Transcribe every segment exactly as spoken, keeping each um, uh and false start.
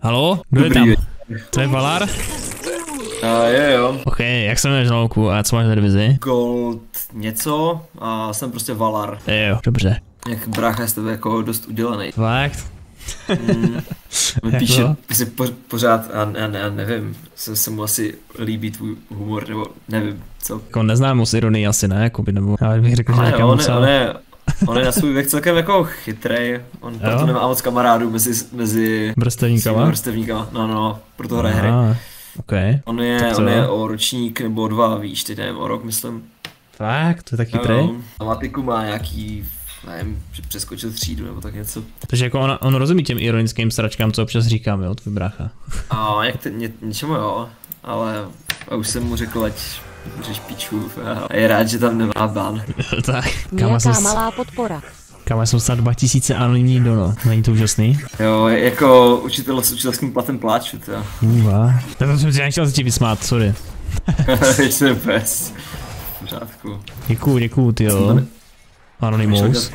Halo? Kdo je tam? To je Valar? Uh, jo jo. Ok, jak se jmenuješ na louku a co máš na divizi? Gold něco a jsem prostě Valar. Jo, dobře. Jak brácha je z tebe jako dost udělaný. Fakt? Mm, píše si po, pořád a já, já nevím, se, se mu asi líbí tvůj humor, nebo nevím co. Jako neznám moc ironii asi ne, jakoby, nebo já bych řekl, že ale nějaká on, moc, je, on, je, on je na svůj věk celkem jako chytrej, on proto nemá moc kamarádů mezi, mezi vrstevníkama. vrstevníkama, no no, proto hraje hry. Okay. On je, on je o ročník nebo dva, víš, teď nevím, o rok myslím. Fakt, to je tak chytrej? No, a matiku má nějaký, nevím, že přeskočil třídu nebo tak něco. Takže jako on, on rozumí těm ironickým sračkám, co občas říkám, jo, tvůj brácha. A jak te, ně, něčemu jo, ale já už jsem mu řekl, ať můžeš piču a je rád, že tam nemá ban. Tak, nějaká jsem, malá podpora. Kam jsem dostal dva tisíce anonymní dono, není to úžasný? Jo, jako učitel s učitelským platem pláču, to jo. Uva, tak jsem si nechtěl se ti vysmát, sorry. Jsem pes. V pořádku. Děkuju, děkuju, tyjo. Anonymous.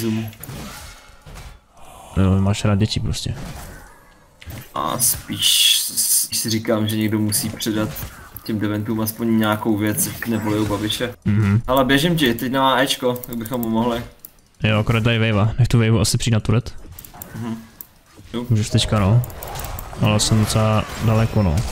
Jo, máš rád děti prostě. A spíš, spíš si říkám, že někdo musí předat těm deventům aspoň nějakou věc k nevoliju babiče. Mhm. Ale běžím ti, teď nemá Ečko, tak bychom mu mohli. Jo, akorát dají wavea, nech tu waveu asi přijít na turet. Mhm. Můžeš teďka no. Ale jsem docela daleko no.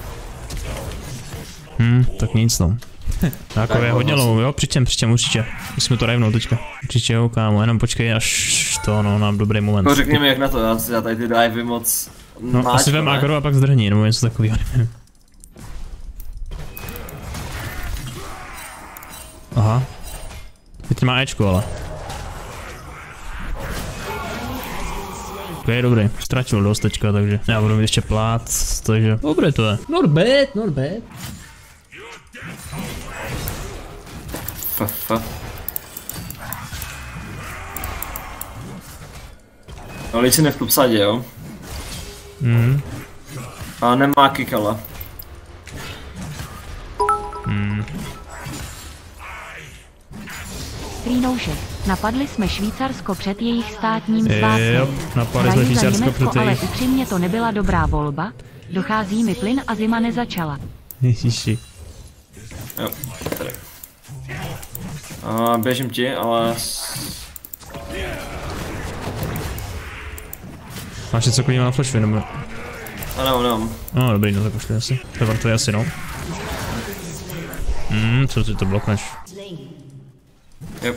Hm, tak nic no. Jako je hodně low, jo, přičem, přičem určitě. Musíme to rejvnout teďka. Určitě jo, kámo, jenom počkej až to no, nám dobrý moment. No řekni mi jak na to, já, já tady ty divey moc... No máč, asi vem agro a pak zdrhni, nebo něco takového. Aha. Teď má Ečko, ale. Ok, dobrý, ztratil dost teďka, takže já budu mít ještě plát, takže dobré to je. Not bad, not bad. Fafa. No Licin je v topsadě, jo? Mhm. A nemá kikala. Mhm. Skrínoušek. Napadli jsme Švýcarsko před jejich státním svátkem. Jo, napadli jsme Švýcarsko před ale jejich... upřímně to nebyla dobrá volba. Dochází mi plyn a zima nezačala. Ježiši. Jo, tady. A běžím ti, ale... Máš něco klidně na flashu, nebo? A nemám, nemám. No dobrý, no tak pošli asi. To je asi no. Hmm, co ty to blokneš? Yep.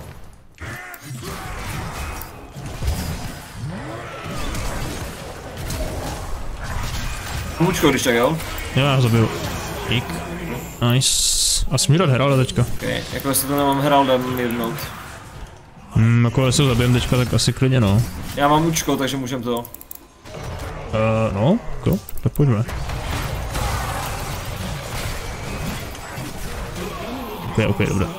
Můčko, když tak jo? Jo, já ho zabiju. Dík. Nice. A smí dát Heralda teďka. Okay. Jako jestli to nemám Heraldem jednout. Hmm, jako jestli ho zabijem teďka, tak asi klidně no. Já mám účko, takže můžem to. Uh, no, jako, tak pojďme. Ok, ok, dobré.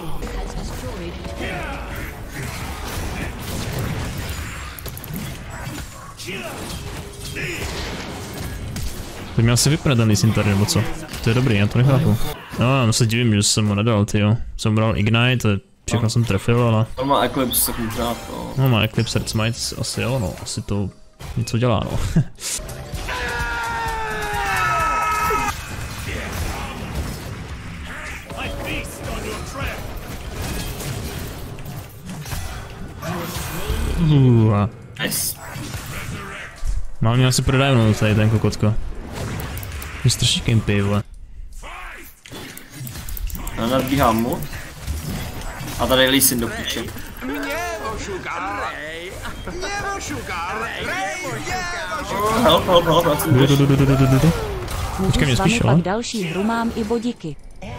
Teď mě asi vypne ten Licin tady, nebo co? To je dobrý, já to nechápu. No, já se divím, že jsem mu nedal, tyjo. Jsem bral Ignite, všechno no. jsem trefil, ale... On má Eclipse, tak možná to... No, má Eclipse, Red Smite, asi jo, no, asi to něco dělá, no. Uh, nice. Mám mě asi prodávnout tady ten kokotko. Je strašně kempy, vole. Já nadbíhám mu. A tady je Licin do píče. Help, help, help, já jsem jdeš. Počkej mě spíš, jo? Další hru mám i bodiky.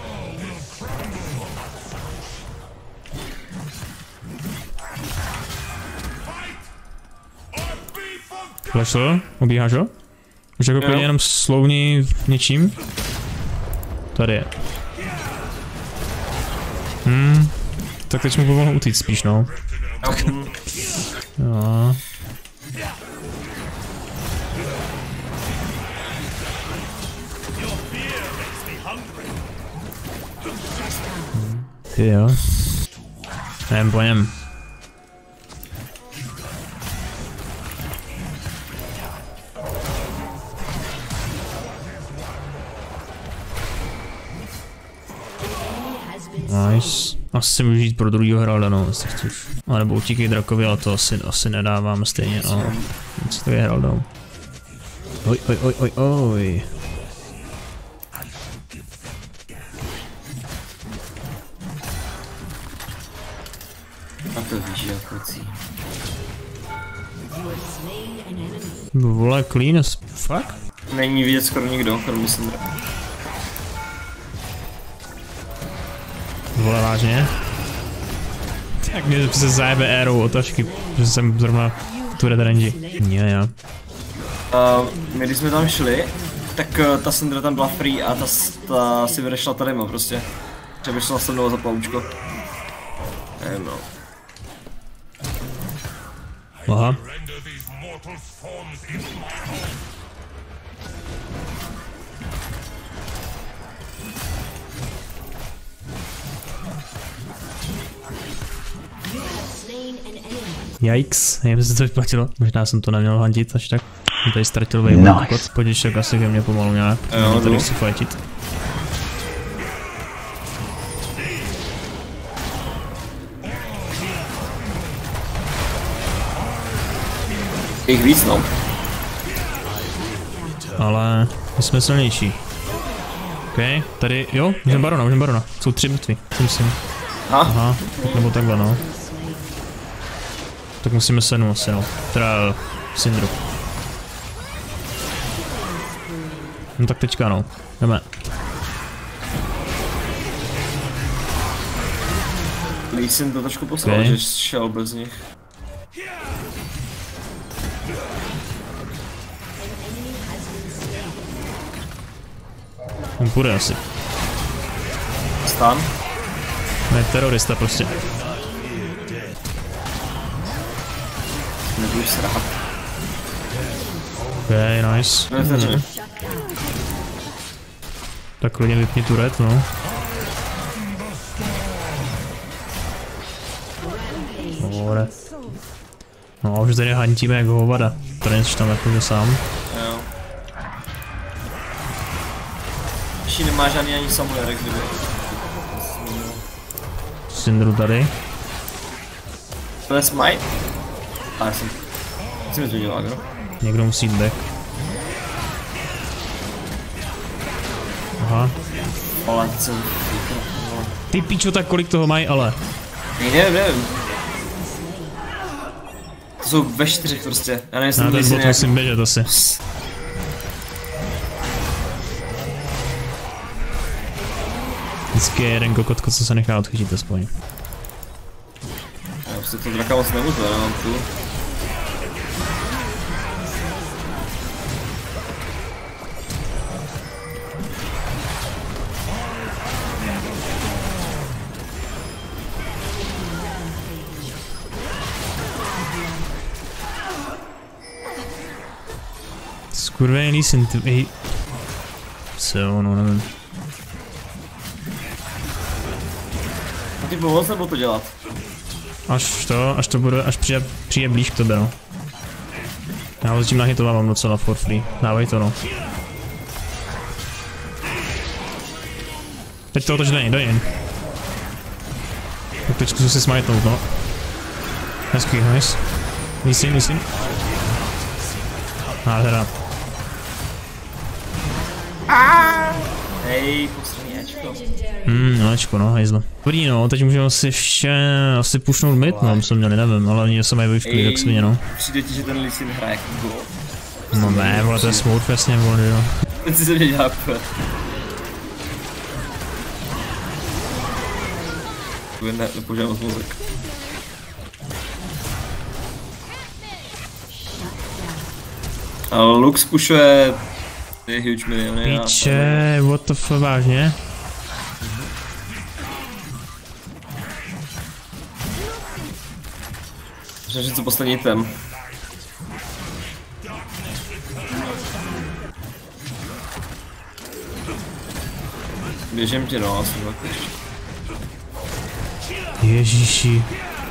Flashlo, obíháš ho? Už jako klidně jenom slovní něčím. Tady je. Hmm. Tak teď mu pomohl utíct spíš, no. Jo. Ty jo. Jdem po něm. Nice. Asi můžu jít pro druhýho Heralda, no, jestli chceš. A nebo utíkej drakovi, ale to asi, asi nedávám stejně, no. Co to je Heralda? Oj, oj, oj, oj, oj. A to víš, jak kocí. Vole, clean as fuck? Není vidět skoro nikdo, kromě Syndra. Vole, vážně? Tak mě se zajebe aerou otačky, že jsem zrovna tu red range. Ne, jo. Uh, my když jsme tam šli, tak uh, ta Syndra tam byla free a ta, ta si vydešla tady ma prostě. Že by šla se mnou za ploučko. Nevím no. Aha. Yikes, nevím, jestli to vyplatilo. Možná jsem to neměl handit až tak. Jsem tady ztratil wave nice. Podišek asi ke mně pomalu nějak. Jo, tady chci fightit. Jich víc no. Ale my jsme silnější. OK, tady, jo, můžeme barona, můžeme barona. Jsou tři mrtví, si myslím. Aha. Aha, tak nebo takhle no. Tak musíme sednout asi no. Teda Syndru. No tak teďka no, jdeme. Lee Sin to trošku poslal, okay. Že šel bez nich. On půjde asi. Stan? Ne, terorista prostě. Nebudu srát. Ok, nice. Hmm. Tak klidně vypni tu red, no. Dobre. No, už tady hantíme jako hovada. Trenč tam jakože sám. Jo. Ještě nemá žádný ani samulerek, kdyby. Syndru tady. To je smite? A já jsem... Jsem změnil agro. Někdo musí jít back. Aha. Ale jsem... Ty pičo, tak kolik toho mají, ale? Nevím, nevím. To jsou ve čtyřech prostě. Já nevím, jestli já ten bot nějak... musím běžet asi. Vždycky je jeden kokotko, co se nechá odchytit aspoň. Já prostě to draka moc nemůžu, já mám tu. Skurvený Lee Sin, ty... Ej... Co, no nevím. A ty pomoct nebo to dělat? Až to, až to bude, až přijde, přijde blíž k tebe, no. Já ho zatím nahitovávám docela for free, dávej to, no. Teď to otoč do něj, do něj. Tak teď zkus si smajtnout, no. Hezký, nice. Lee Sin, Lee Sin. Nádhera. Hej, poslední Ečko. Hmm, no Ečko, no, hejzle. Dobrý, no, teď můžeme asi ještě, asi pušnout mid, no, jsme měli, nevím, ale oni se mají vyšklí, tak svině, no. Přijde ti, že ten Lee Sin hraje jako go. No ne, vole, to je smooth, jasně, vole, jo. Teď si se mě dělá půjde. Ne, nepoužívám moc mozek. A Lux pušuje ty huge miliony. Píče, what the fuck, vážně? Myslím, že co poslední tem. Běžím tě, no, asi tak ještě. Ježíši.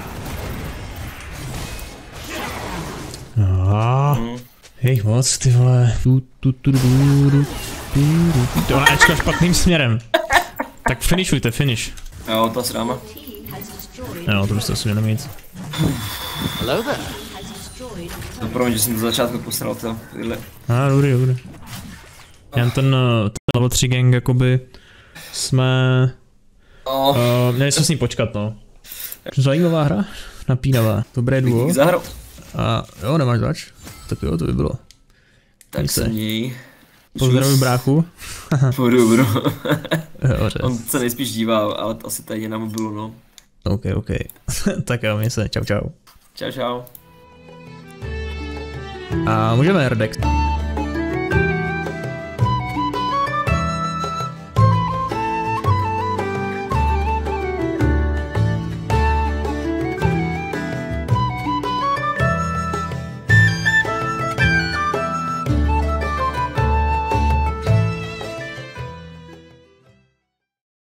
Ah. Hmm. Hej, moc, ty vole. Tu, tu, tu, tu, tu, tu, tu, tu. To Ečko špatným směrem. Tak finishujte, finish. Jo, ta s náma. Jo, to byste asi měli mít. Hello there. No promiň, že jsem to začátku posral, to tyhle. A ah, dobrý, dobrý. Jen ten, ten level tři gang, jakoby, jsme... Oh. Uh, měli jsme s ní počkat, no. Zajímavá hra, napínavá, dobré duo. A jo, nemáš zač? Tak jo, to by bylo. Tak se měj. Pozdravuj bráchu. Budu, budu. Dobře. On se nejspíš dívá, ale asi tady na mobilu, no. Ok, ok. Tak jo, měj se, čau čau. Čau, čau. A můžeme Herdex.